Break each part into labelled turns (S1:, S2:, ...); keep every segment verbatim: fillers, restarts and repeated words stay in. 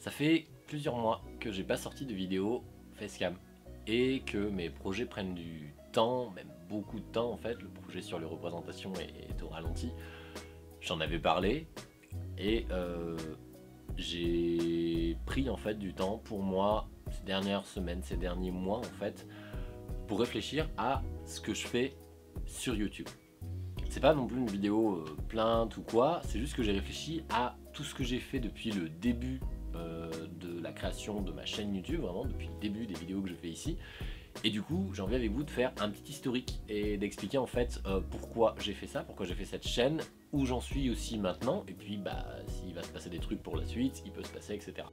S1: Ça fait plusieurs mois que j'ai pas sorti de vidéo facecam et que mes projets prennent du temps, même beaucoup de temps en fait. Le projet sur les représentations est, est au ralenti. J'en avais parlé et euh, j'ai pris en fait du temps pour moi ces dernières semaines, ces derniers mois en fait, pour réfléchir à ce que je fais sur YouTube. C'est pas non plus une vidéo euh, plainte ou quoi, c'est juste que j'ai réfléchi à tout ce que j'ai fait depuis le début euh, de la création de ma chaîne YouTube, vraiment depuis le début des vidéos que je fais ici. Et du coup, j'ai envie avec vous de faire un petit historique et d'expliquer en fait euh, pourquoi j'ai fait ça, pourquoi j'ai fait cette chaîne, où j'en suis aussi maintenant, et puis bah s'il va se passer des trucs pour la suite, il peut se passer, et cetera.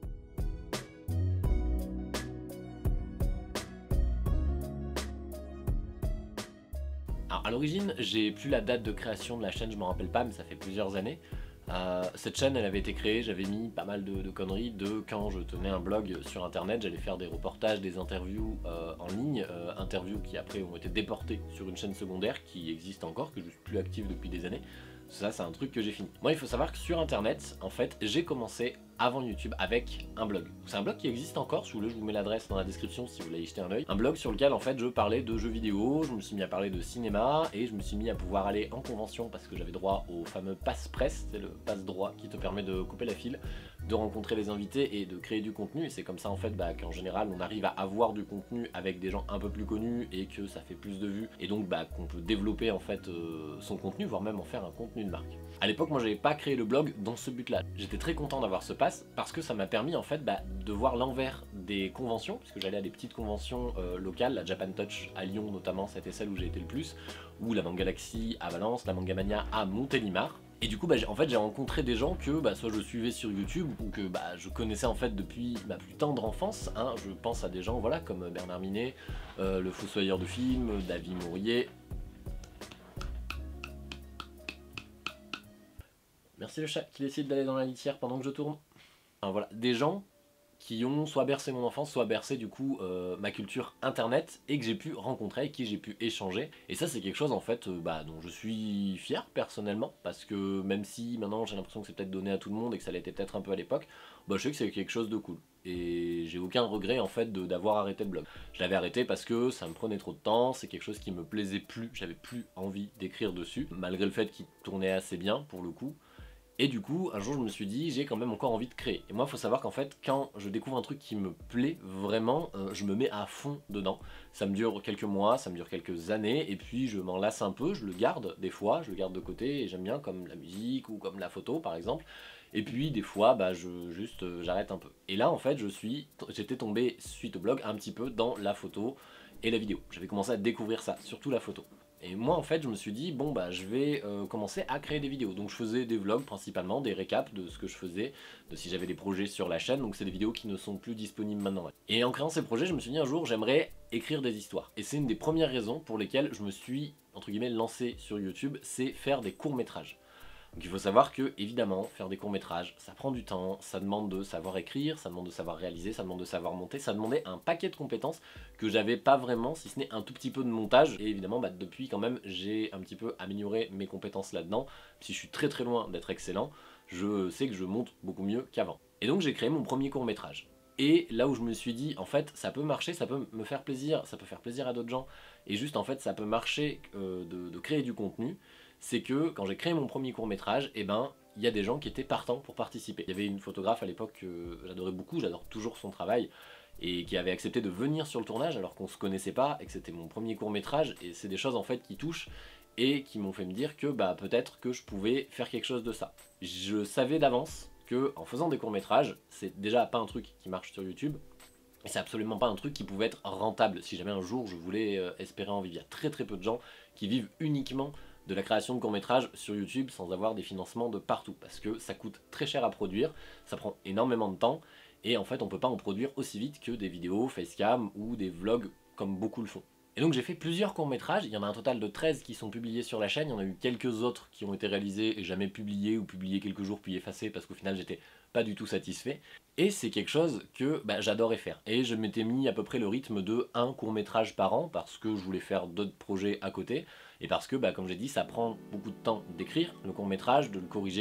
S1: Alors à l'origine, j'ai plus la date de création de la chaîne, je m'en rappelle pas, mais ça fait plusieurs années. Euh, cette chaîne, elle avait été créée, j'avais mis pas mal de, de conneries de quand je tenais un blog sur internet, j'allais faire des reportages, des interviews euh, en ligne, euh, interviews qui après ont été déportées sur une chaîne secondaire qui existe encore, que je suis plus active depuis des années. Ça, c'est un truc que j'ai fini. Moi, il faut savoir que sur internet, en fait, j'ai commencé avant YouTube avec un blog. C'est un blog qui existe encore, si vous voulez, je vous mets l'adresse dans la description si vous voulez y jeter un œil. Un blog sur lequel en fait je parlais de jeux vidéo, je me suis mis à parler de cinéma et je me suis mis à pouvoir aller en convention parce que j'avais droit au fameux passe-presse, c'est le passe-droit qui te permet de couper la file, de rencontrer les invités et de créer du contenu. Et c'est comme ça en fait bah, qu'en général on arrive à avoir du contenu avec des gens un peu plus connus et que ça fait plus de vues et donc bah, qu'on peut développer en fait euh, son contenu, voire même en faire un contenu de marque. À l'époque, moi j'avais pas créé le blog dans ce but-là. J'étais très content d'avoir ce pass parce que ça m'a permis en fait bah, de voir l'envers des conventions, puisque j'allais à des petites conventions euh, locales, la Japan Touch à Lyon notamment, c'était celle où j'ai été le plus, ou la Manga Galaxy à Valence, la Manga Mania à Montélimar. Et du coup, bah, en fait, j'ai rencontré des gens que bah, soit je suivais sur YouTube ou que bah, je connaissais en fait depuis ma plus tendre enfance. Hein. Je pense à des gens voilà, comme Bernard Minet, euh, le Fossoyeur de films, David Mourier. Merci le chat qui décide d'aller dans la litière pendant que je tourne. Enfin, voilà, des gens qui ont soit bercé mon enfance, soit bercé du coup euh, ma culture internet et que j'ai pu rencontrer, avec qui j'ai pu échanger. Et ça c'est quelque chose en fait euh, bah, dont je suis fier personnellement, parce que même si maintenant j'ai l'impression que c'est peut-être donné à tout le monde et que ça l'était peut-être un peu à l'époque, bah, je sais que c'est quelque chose de cool. Et j'ai aucun regret en fait d'avoir arrêté le blog. Je l'avais arrêté parce que ça me prenait trop de temps, c'est quelque chose qui me plaisait plus, j'avais plus envie d'écrire dessus, malgré le fait qu'il tournait assez bien pour le coup. Et du coup, un jour je me suis dit, j'ai quand même encore envie de créer. Et moi, il faut savoir qu'en fait, quand je découvre un truc qui me plaît vraiment, euh, je me mets à fond dedans. Ça me dure quelques mois, ça me dure quelques années, et puis je m'en lasse un peu, je le garde des fois, je le garde de côté, et j'aime bien comme la musique ou comme la photo par exemple. Et puis des fois, bah, je, juste euh, j'arrête un peu. Et là, en fait, je suis, j'étais tombé suite au blog un petit peu dans la photo et la vidéo. J'avais commencé à découvrir ça, surtout la photo. Et moi en fait je me suis dit bon bah je vais euh, commencer à créer des vidéos. Donc je faisais des vlogs principalement, des récaps de ce que je faisais, de si j'avais des projets sur la chaîne, donc c'est des vidéos qui ne sont plus disponibles maintenant. Et en créant ces projets je me suis dit un jour j'aimerais écrire des histoires. Et c'est une des premières raisons pour lesquelles je me suis entre guillemets lancé sur YouTube, c'est faire des courts-métrages. Donc il faut savoir que, évidemment, faire des courts-métrages, ça prend du temps, ça demande de savoir écrire, ça demande de savoir réaliser, ça demande de savoir monter, ça demandait un paquet de compétences que j'avais pas vraiment, si ce n'est un tout petit peu de montage. Et évidemment, bah, depuis quand même, j'ai un petit peu amélioré mes compétences là-dedans. Si je suis très très loin d'être excellent, je sais que je monte beaucoup mieux qu'avant. Et donc j'ai créé mon premier court-métrage. Et là où je me suis dit, en fait, ça peut marcher, ça peut me faire plaisir, ça peut faire plaisir à d'autres gens, et juste en fait, ça peut marcher euh, de, de créer du contenu, c'est que quand j'ai créé mon premier court-métrage, eh ben, il y a des gens qui étaient partants pour participer. Il y avait une photographe à l'époque que j'adorais beaucoup, j'adore toujours son travail, et qui avait accepté de venir sur le tournage alors qu'on se connaissait pas, et que c'était mon premier court-métrage, et c'est des choses en fait qui touchent, et qui m'ont fait me dire que bah, peut-être que je pouvais faire quelque chose de ça. Je savais d'avance que en faisant des courts-métrages, c'est déjà pas un truc qui marche sur YouTube, et c'est absolument pas un truc qui pouvait être rentable si jamais un jour je voulais euh, espérer en vivre. Il y a très très peu de gens qui vivent uniquement de la création de courts-métrages sur YouTube sans avoir des financements de partout, parce que ça coûte très cher à produire, ça prend énormément de temps, et en fait on peut pas en produire aussi vite que des vidéos facecam ou des vlogs comme beaucoup le font. Et donc j'ai fait plusieurs courts-métrages, il y en a un total de treize qui sont publiés sur la chaîne, il y en a eu quelques autres qui ont été réalisés et jamais publiés ou publiés quelques jours puis effacés parce qu'au final j'étais pas du tout satisfait. Et c'est quelque chose que bah, j'adorais faire. Et je m'étais mis à peu près le rythme de un court-métrage par an parce que je voulais faire d'autres projets à côté et parce que, bah, comme j'ai dit, ça prend beaucoup de temps d'écrire le court-métrage, de le corriger,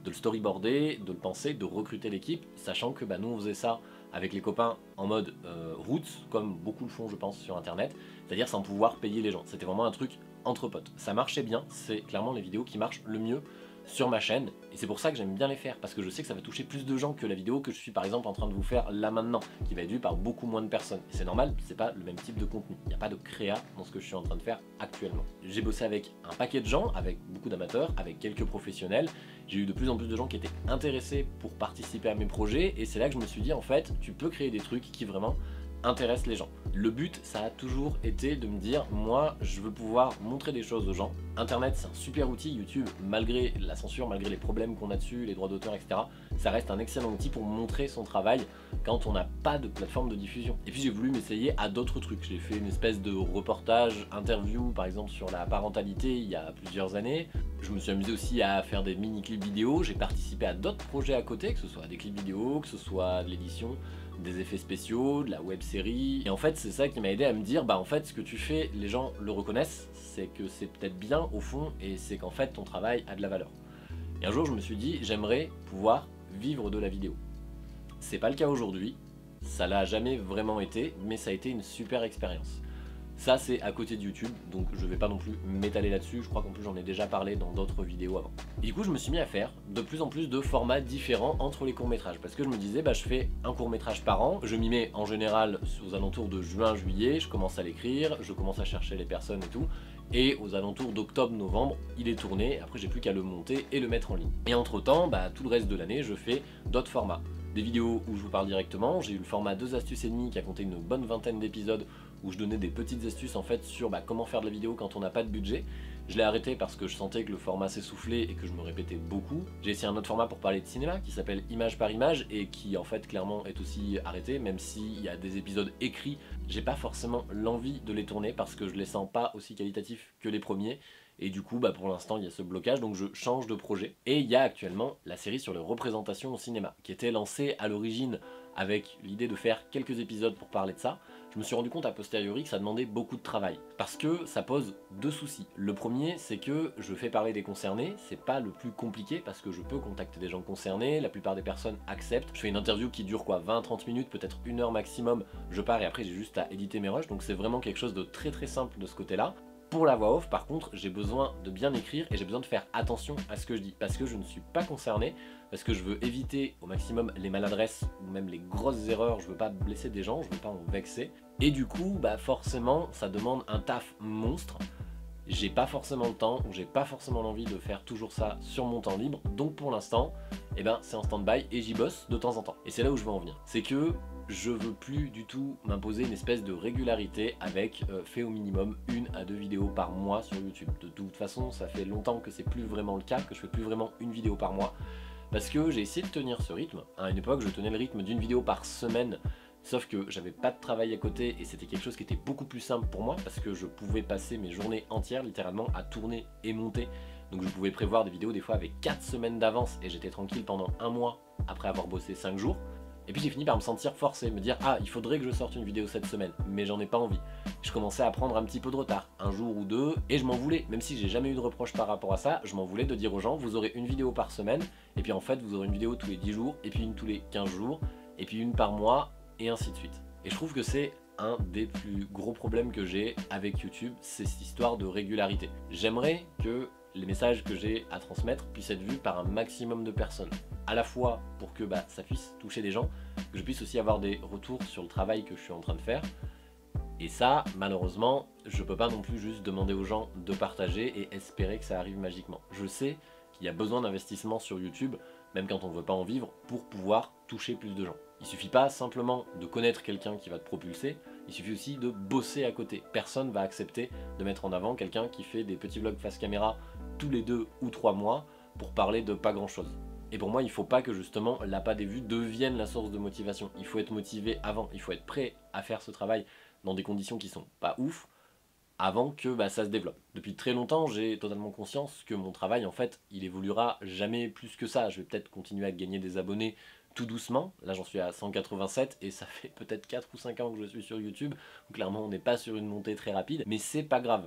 S1: de le storyboarder, de le penser, de recruter l'équipe, sachant que bah, nous on faisait ça avec les copains en mode euh, roots, comme beaucoup le font je pense sur internet, c'est-à-dire sans pouvoir payer les gens. C'était vraiment un truc entre potes. Ça marchait bien, c'est clairement les vidéos qui marchent le mieux sur ma chaîne, et c'est pour ça que j'aime bien les faire, parce que je sais que ça va toucher plus de gens que la vidéo que je suis par exemple en train de vous faire là maintenant, qui va être vue par beaucoup moins de personnes. Et c'est normal, c'est pas le même type de contenu, il n'y a pas de créa dans ce que je suis en train de faire actuellement. J'ai bossé avec un paquet de gens, avec beaucoup d'amateurs, avec quelques professionnels, j'ai eu de plus en plus de gens qui étaient intéressés pour participer à mes projets, et c'est là que je me suis dit en fait, tu peux créer des trucs qui vraiment intéresse les gens. Le but, ça a toujours été de me dire, moi, je veux pouvoir montrer des choses aux gens. Internet, c'est un super outil. YouTube, malgré la censure, malgré les problèmes qu'on a dessus, les droits d'auteur, et cetera, ça reste un excellent outil pour montrer son travail quand on n'a pas de plateforme de diffusion. Et puis j'ai voulu m'essayer à d'autres trucs. J'ai fait une espèce de reportage, interview, par exemple, sur la parentalité il y a plusieurs années. Je me suis amusé aussi à faire des mini-clips vidéo. J'ai participé à d'autres projets à côté, que ce soit des clips vidéo, que ce soit de l'édition, des effets spéciaux, de la web série. Et en fait, c'est ça qui m'a aidé à me dire, bah en fait, ce que tu fais, les gens le reconnaissent, c'est que c'est peut-être bien au fond, et c'est qu'en fait, ton travail a de la valeur. Et un jour, je me suis dit, j'aimerais pouvoir vivre de la vidéo. C'est pas le cas aujourd'hui, ça l'a jamais vraiment été, mais ça a été une super expérience. Ça, c'est à côté de YouTube, donc je vais pas non plus m'étaler là-dessus, je crois qu'en plus j'en ai déjà parlé dans d'autres vidéos avant. Et du coup, je me suis mis à faire de plus en plus de formats différents entre les courts-métrages, parce que je me disais, bah je fais un court-métrage par an, je m'y mets en général aux alentours de juin-juillet, je commence à l'écrire, je commence à chercher les personnes et tout, et aux alentours d'octobre-novembre, il est tourné, après j'ai plus qu'à le monter et le mettre en ligne. Et entre temps, bah tout le reste de l'année, je fais d'autres formats. Des vidéos où je vous parle directement, j'ai eu le format deux astuces et demie qui a compté une bonne vingtaine d'épisodes où je donnais des petites astuces en fait sur bah, comment faire de la vidéo quand on n'a pas de budget. Je l'ai arrêté parce que je sentais que le format s'essoufflait et que je me répétais beaucoup. J'ai essayé un autre format pour parler de cinéma qui s'appelle Image par Image et qui en fait clairement est aussi arrêté, même s'il y a des épisodes écrits, j'ai pas forcément l'envie de les tourner parce que je les sens pas aussi qualitatifs que les premiers. Et du coup, bah pour l'instant, il y a ce blocage, donc je change de projet. Et il y a actuellement la série sur les représentations au cinéma, qui était lancée à l'origine avec l'idée de faire quelques épisodes pour parler de ça. Je me suis rendu compte a posteriori que ça demandait beaucoup de travail, parce que ça pose deux soucis. Le premier, c'est que je fais parler des concernés, c'est pas le plus compliqué, parce que je peux contacter des gens concernés, la plupart des personnes acceptent. Je fais une interview qui dure quoi, vingt à trente minutes, peut-être une heure maximum, je pars et après j'ai juste à éditer mes rushs, donc c'est vraiment quelque chose de très très simple de ce côté-là. Pour la voix off, par contre, j'ai besoin de bien écrire et j'ai besoin de faire attention à ce que je dis, parce que je ne suis pas concerné, parce que je veux éviter au maximum les maladresses ou même les grosses erreurs, je veux pas blesser des gens, je veux pas en vexer. Et du coup, bah forcément, ça demande un taf monstre. J'ai pas forcément le temps, ou j'ai pas forcément l'envie de faire toujours ça sur mon temps libre, donc pour l'instant, eh ben, c'est en stand-by et j'y bosse de temps en temps. Et c'est là où je veux en venir. C'est que je veux plus du tout m'imposer une espèce de régularité avec euh, fait au minimum une à deux vidéos par mois sur YouTube. De toute façon, ça fait longtemps que c'est plus vraiment le cas, que je fais plus vraiment une vidéo par mois, parce que j'ai essayé de tenir ce rythme. À une époque, je tenais le rythme d'une vidéo par semaine, sauf que j'avais pas de travail à côté et c'était quelque chose qui était beaucoup plus simple pour moi, parce que je pouvais passer mes journées entières littéralement à tourner et monter. Donc je pouvais prévoir des vidéos des fois avec quatre semaines d'avance et j'étais tranquille pendant un mois après avoir bossé cinq jours. Et puis j'ai fini par me sentir forcé, me dire ah il faudrait que je sorte une vidéo cette semaine, mais j'en ai pas envie. Je commençais à prendre un petit peu de retard, un jour ou deux, et je m'en voulais, même si j'ai jamais eu de reproche par rapport à ça, je m'en voulais de dire aux gens vous aurez une vidéo par semaine, et puis en fait vous aurez une vidéo tous les dix jours, et puis une tous les quinze jours, et puis une par mois, et ainsi de suite. Et je trouve que c'est un des plus gros problèmes que j'ai avec YouTube, c'est cette histoire de régularité. J'aimerais que les messages que j'ai à transmettre puissent être vus par un maximum de personnes. À la fois pour que bah, ça puisse toucher des gens, que je puisse aussi avoir des retours sur le travail que je suis en train de faire. Et ça, malheureusement, je peux pas non plus juste demander aux gens de partager et espérer que ça arrive magiquement. Je sais qu'il y a besoin d'investissement sur YouTube, même quand on ne veut pas en vivre, pour pouvoir toucher plus de gens. Il suffit pas simplement de connaître quelqu'un qui va te propulser, il suffit aussi de bosser à côté. Personne va accepter de mettre en avant quelqu'un qui fait des petits vlogs face caméra tous les deux ou trois mois pour parler de pas grand chose. Et pour moi, il faut pas que justement l'appât des vues devienne la source de motivation. Il faut être motivé avant, il faut être prêt à faire ce travail dans des conditions qui sont pas ouf, avant que bah, ça se développe. Depuis très longtemps, j'ai totalement conscience que mon travail, en fait, il évoluera jamais plus que ça. Je vais peut-être continuer à gagner des abonnés tout doucement. Là, j'en suis à cent quatre-vingt-sept et ça fait peut-être quatre ou cinq ans que je suis sur YouTube. Donc, clairement, on n'est pas sur une montée très rapide, mais c'est pas grave.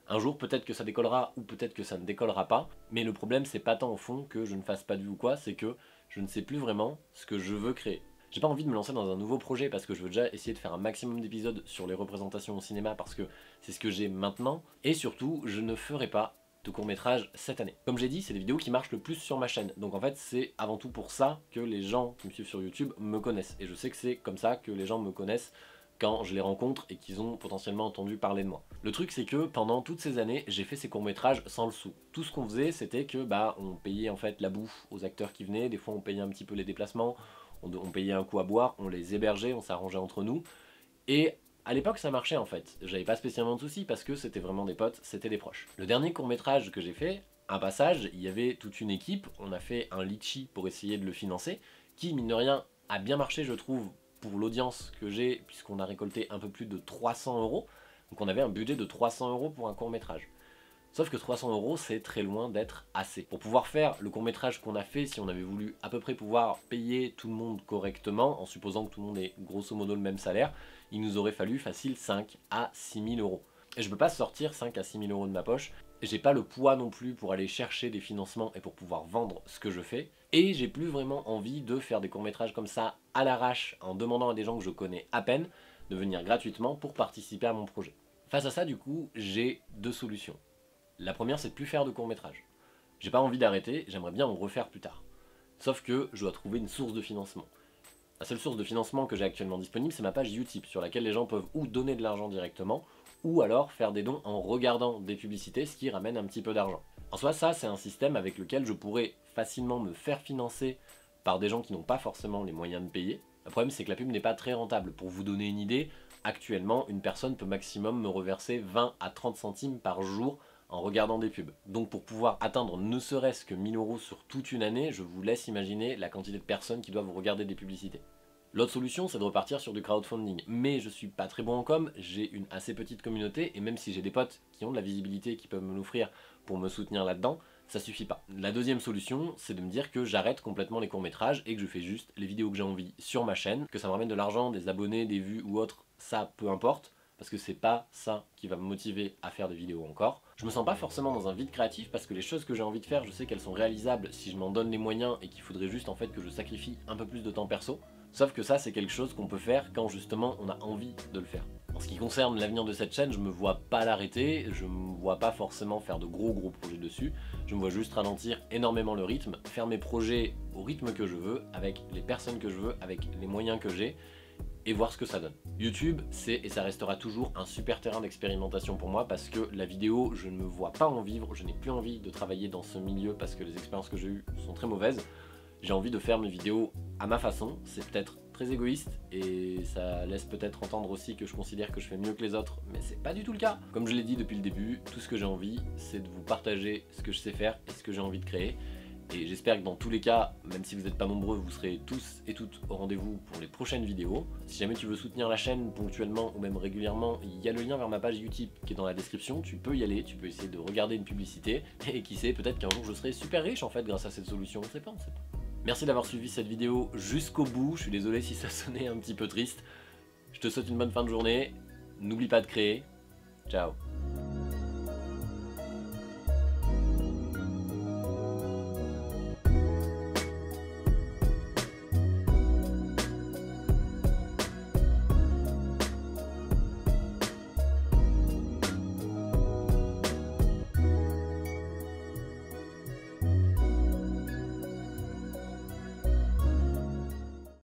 S1: Un jour peut-être que ça décollera ou peut-être que ça ne décollera pas, mais le problème c'est pas tant au fond que je ne fasse pas de vues ou quoi, c'est que je ne sais plus vraiment ce que je veux créer. J'ai pas envie de me lancer dans un nouveau projet parce que je veux déjà essayer de faire un maximum d'épisodes sur les représentations au cinéma parce que c'est ce que j'ai maintenant, et surtout je ne ferai pas de court-métrage cette année. Comme j'ai dit, c'est les vidéos qui marchent le plus sur ma chaîne, donc en fait c'est avant tout pour ça que les gens qui me suivent sur YouTube me connaissent, et je sais que c'est comme ça que les gens me connaissent quand je les rencontre et qu'ils ont potentiellement entendu parler de moi. Le truc c'est que pendant toutes ces années, j'ai fait ces courts-métrages sans le sou. Tout ce qu'on faisait c'était que bah on payait en fait la bouffe aux acteurs qui venaient, des fois on payait un petit peu les déplacements, on, on payait un coup à boire, on les hébergeait, on s'arrangeait entre nous, et à l'époque ça marchait en fait. J'avais pas spécialement de soucis parce que c'était vraiment des potes, c'était des proches. Le dernier court-métrage que j'ai fait, un passage, il y avait toute une équipe, on a fait un litchi pour essayer de le financer, qui mine de rien a bien marché je trouve, pour l'audience que j'ai, puisqu'on a récolté un peu plus de trois cents euros. Donc on avait un budget de trois cents euros pour un court-métrage. Sauf que trois cents euros, c'est très loin d'être assez. Pour pouvoir faire le court-métrage qu'on a fait, si on avait voulu à peu près pouvoir payer tout le monde correctement, en supposant que tout le monde ait grosso modo le même salaire, il nous aurait fallu facile cinq à six mille euros. Et je peux pas sortir cinq à six mille euros de ma poche. J'ai pas le poids non plus pour aller chercher des financements et pour pouvoir vendre ce que je fais. Et j'ai plus vraiment envie de faire des courts-métrages comme ça à l'arrache en demandant à des gens que je connais à peine de venir gratuitement pour participer à mon projet. Face à ça, du coup, j'ai deux solutions. La première, c'est de plus faire de courts-métrages. J'ai pas envie d'arrêter, j'aimerais bien en refaire plus tard. Sauf que je dois trouver une source de financement. La seule source de financement que j'ai actuellement disponible, c'est ma page Utip, sur laquelle les gens peuvent ou donner de l'argent directement, ou alors faire des dons en regardant des publicités, ce qui ramène un petit peu d'argent. En soi, ça, c'est un système avec lequel je pourrais facilement me faire financer par des gens qui n'ont pas forcément les moyens de payer. Le problème, c'est que la pub n'est pas très rentable. Pour vous donner une idée, actuellement, une personne peut maximum me reverser vingt à trente centimes par jour en regardant des pubs. Donc pour pouvoir atteindre ne serait-ce que mille euros sur toute une année, je vous laisse imaginer la quantité de personnes qui doivent regarder des publicités. L'autre solution, c'est de repartir sur du crowdfunding, mais je suis pas très bon en com, j'ai une assez petite communauté, et même si j'ai des potes qui ont de la visibilité, qui peuvent me l'offrir pour me soutenir là-dedans, ça suffit pas. La deuxième solution, c'est de me dire que j'arrête complètement les courts-métrages et que je fais juste les vidéos que j'ai envie sur ma chaîne, que ça me ramène de l'argent, des abonnés, des vues ou autre, ça peu importe, parce que c'est pas ça qui va me motiver à faire des vidéos encore. Je me sens pas forcément dans un vide créatif parce que les choses que j'ai envie de faire, je sais qu'elles sont réalisables si je m'en donne les moyens et qu'il faudrait juste en fait que je sacrifie un peu plus de temps perso. Sauf que ça, c'est quelque chose qu'on peut faire quand justement on a envie de le faire. En ce qui concerne l'avenir de cette chaîne, je me vois pas l'arrêter, je me vois pas forcément faire de gros gros projets dessus, je me vois juste ralentir énormément le rythme, faire mes projets au rythme que je veux, avec les personnes que je veux, avec les moyens que j'ai, et voir ce que ça donne. YouTube, c'est et ça restera toujours un super terrain d'expérimentation pour moi parce que la vidéo, je ne me vois pas en vivre, je n'ai plus envie de travailler dans ce milieu parce que les expériences que j'ai eues sont très mauvaises. J'ai envie de faire mes vidéos à ma façon, c'est peut-être très égoïste et ça laisse peut-être entendre aussi que je considère que je fais mieux que les autres, mais c'est pas du tout le cas. Comme je l'ai dit depuis le début, tout ce que j'ai envie, c'est de vous partager ce que je sais faire et ce que j'ai envie de créer. Et j'espère que dans tous les cas, même si vous n'êtes pas nombreux, vous serez tous et toutes au rendez-vous pour les prochaines vidéos. Si jamais tu veux soutenir la chaîne ponctuellement ou même régulièrement, il y a le lien vers ma page Utip qui est dans la description, tu peux y aller, tu peux essayer de regarder une publicité, et qui sait, peut-être qu'un jour je serai super riche en fait grâce à cette solution, on sait pas, on sait pas. Merci d'avoir suivi cette vidéo jusqu'au bout, je suis désolé si ça sonnait un petit peu triste. Je te souhaite une bonne fin de journée, n'oublie pas de créer, ciao.